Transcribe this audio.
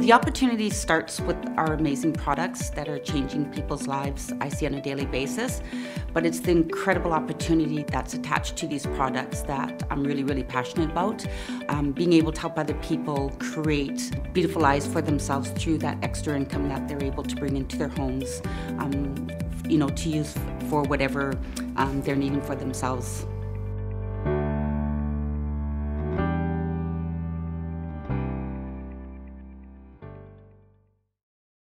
The opportunity starts with our amazing products that are changing people's lives, I see on a daily basis, but it's the incredible opportunity that's attached to these products that I'm really, really passionate about. Being able to help other people create beautiful lives for themselves through that extra income that they're able to bring into their homes, to use for whatever they're needing for themselves.